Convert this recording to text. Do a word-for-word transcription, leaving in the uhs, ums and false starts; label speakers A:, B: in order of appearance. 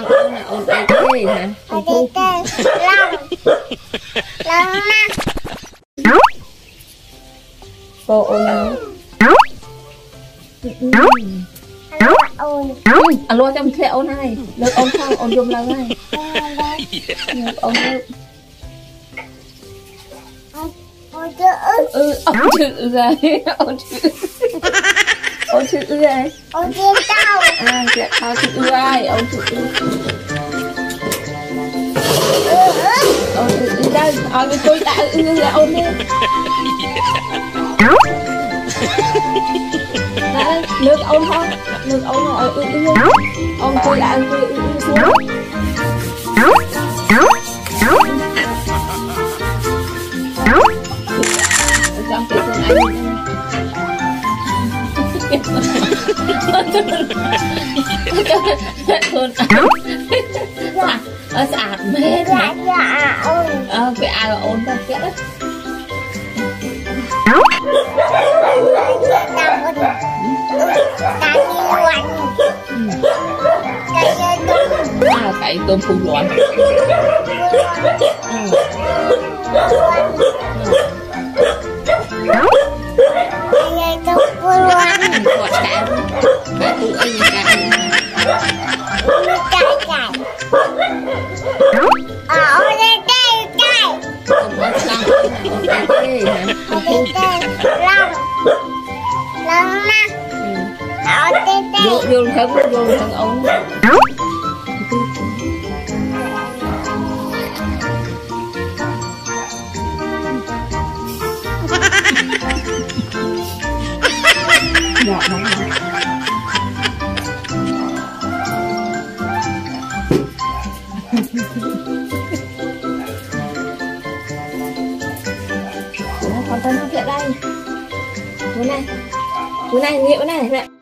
A: ôn đây cái hả? Ôn đây long long na. Cô ôn ôn à luôn trong xe ôn này được ôn không ôn dùng lần này ôn ôn chữ ừ ôn chữ rồi ôn chữ ôn chữ rồi ôn chữ tao à dạ tao chữ ư ai ôn chữ ư ôn chữ ư đây ôn với tôi đã ư là ôn đi nước ôn thôi nước ôn rồi ư ư ôn tôi đã ư ư ư xuống trong cái con anh ở sạc mê dạ dạ ờ cái ai mà ôn ta chết á cái tôm phun loạn quạt cả cả tụi anh cả cay ở đây cay cay không có xong cay hả không cay long long na ở đây vô vô thấm vô thằng ông dạ đúng rồi. Con tên nó kia đây. Bữa này. Bữa này, nghĩa bữa này.